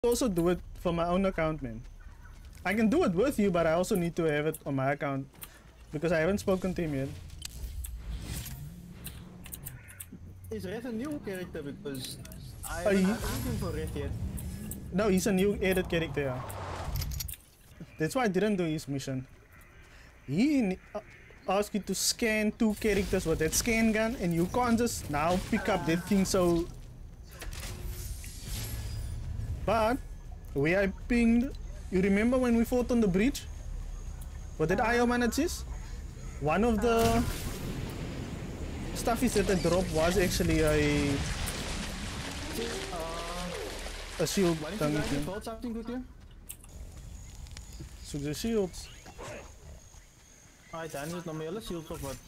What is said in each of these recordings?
also do it for my own account, man. I can do it with you, but I also need to have it on my account because I haven't spoken to him yet. Is Red a new character? Because I haven't had anything for Red yet. No, he's a new added character. Yeah. That's why I didn't do his mission. He asked you to scan 2 characters with that scan gun, and you can't just now pick up that thing. So, but where I pinged, you remember when we fought on the bridge? What did IO manages? One of the stuffies that I dropped was actually a shield. Why didn't you guys report something with you? So the shields. Dan is nog maar hele shields of wat?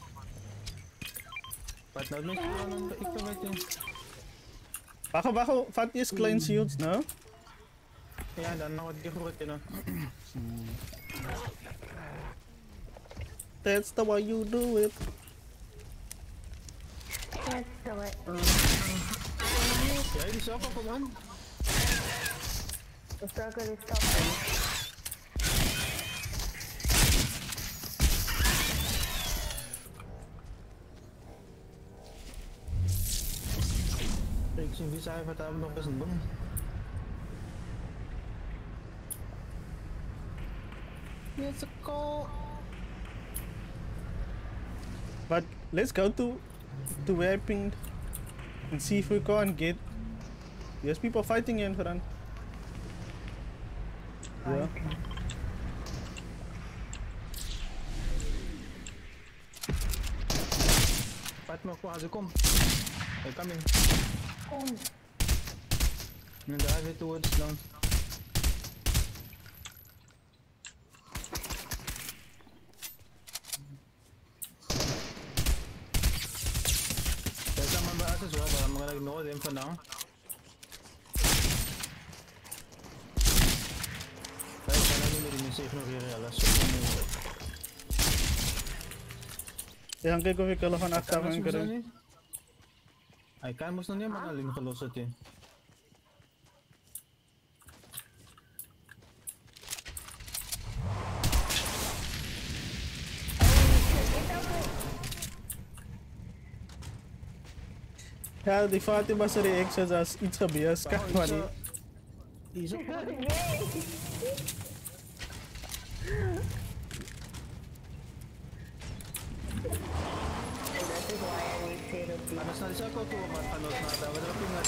Wat nou mensen dan ik kan met je. Wacht, vat eerst klein shields, no? Ja, dan nog wat groot nou. That's the way you do it. That's the way. Jij die zelf al gewoon? The circle is stopping. Ik zie wie zei wat daar nog eens een doen. It's a call. But let's go to where I pinged and see if we can get. There's people fighting in front. Yeah. Fight me quase, kom. They're coming. And drive it towards down. There's some of us as well, but I'm gonna ignore them for now. Ja, kijk of ik er van achter kan krijgen. Hij kan moest nog niet maar alleen gelost het. Ja, die Fatima's reacties als iets gebeurt, kan maar niet. Die is ook Anas na isa ko to matanot na dapat na pingat.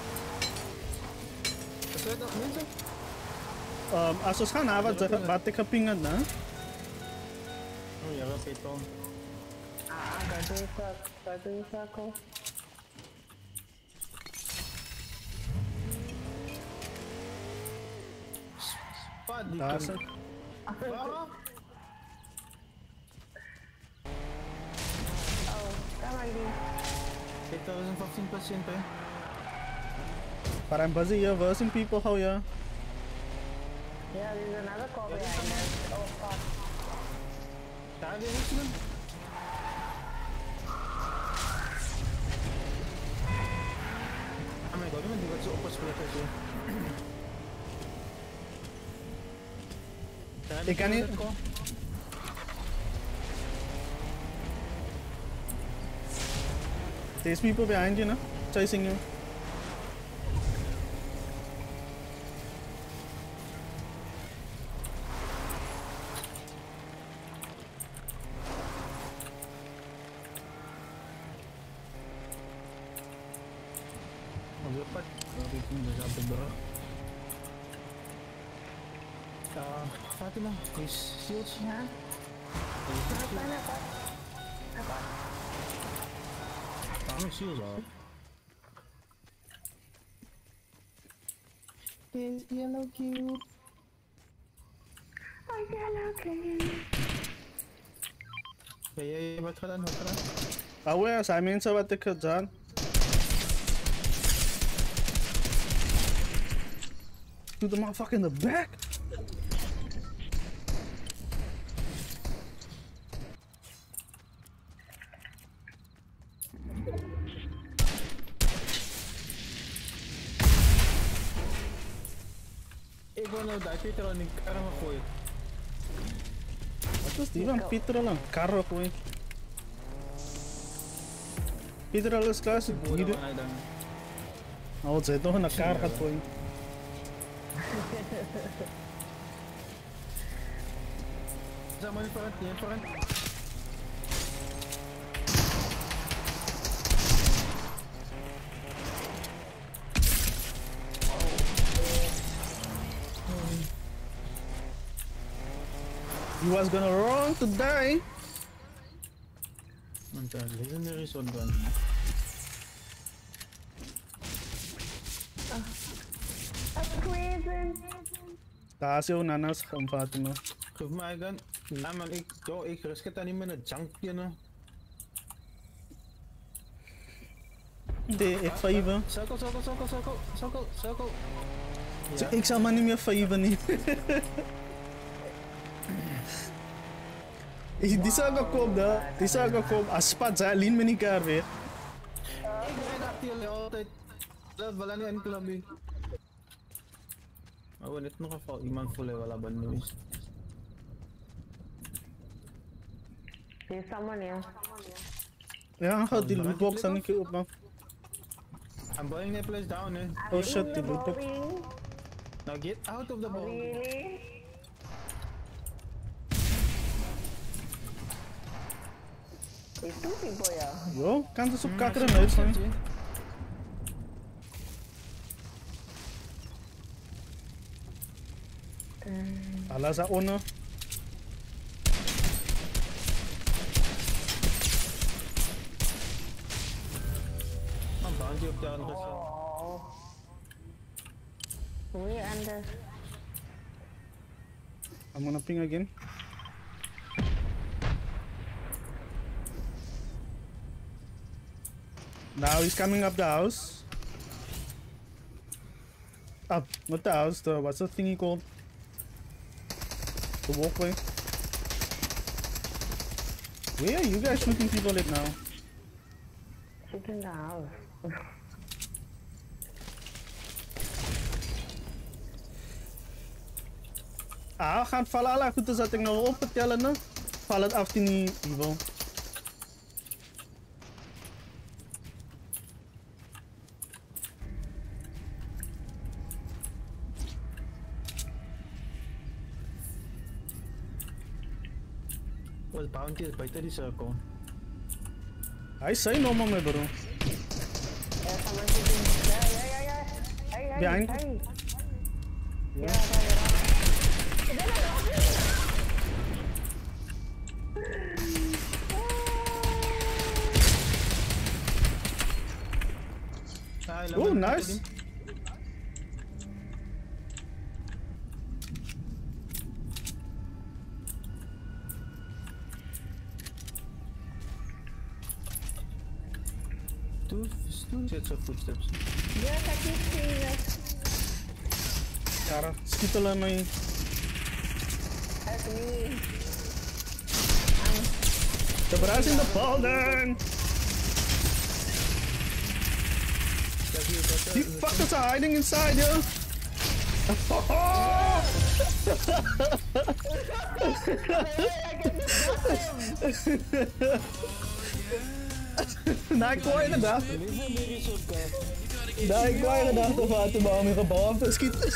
Kasi ito minsan. Asos gaan na wat ik gepinged na. Oh ja, oké Tom. Gado yung circle. Padi. Tama din. Ito is 15% eh. But I'm busy here versing people how ya. Yeah, there's another call behind us. Oh fuck. Daar weer niks doen. Oh my god, iemand die wat zo opgespeeld is hier. Ik kan niet. There's people behind you, no? Chasing you. Fatima, is shields? Yeah. Mijn shields al. Is yellow cube. Oh, yellow cube. Ja, wat gedaan, wat gedaan? Ah, where zijn mensen wat ik gedaan? Doe the motherfucker in the back. Ik wil nou dat Peter aan die karma gooien. Wat is die van Pieter al een karre gooien? Pieter al is klaar, ze Boeren dieren. van hij dan. Nou, ze heeft nog een kar gaat gooien. Zeg maar niet vooruit, niet vooruit. He was gonna run to die. Want legendary shotgun. Squeezing. Daar is jouw nanas gaan Fatima. Geef mij gun. Ja man, ik risk het niet met een junkje nou. Nee, ik vijven. Cirkel. Ja. Ik zal maar niet meer vijven niet. Die zou ik kopen daar. Die zou ik kopen. Als spat zijn, lien me niet kaar weer. Ik rijd achter jullie altijd. Dat is wel niet een clubje. Maar we net nog even iemand voelen wel hebben nu is. There's someone here. Ja, gaat die lootbox aan een keer op man. I'm burning that place down eh. Oh shit, die lootbox. Bowling. Now get out of the ball. Really? There's two people here. Yo, kan dus op kakkeren uit van. Alla sa ono. I'm bounty op de andere kant. Oh. We under. I'm gonna ping again. Now he's coming up the house. Up, not the house, the what's the thingy called? The walkway. Where are you guys shooting people at now? She's in the house. Gaan vallen alle goed zat ik nou op te tellen ne? Val het af in die evil. Was bounty is buiten die cirkel. Hij zei no man bro. There's someone shooting. Yeah. Hey. Behind. Hey. Yeah. Oh, nice. Two sets of footsteps. Yes, I keep seeing it. Cara, skittelen aan mij. That's me. De bruis in de polder. Die fuckers are hiding inside, yo. Nee, ik wou inderdaad. Nee, ik wou inderdaad of uit de bal meer gebouwd te schieten.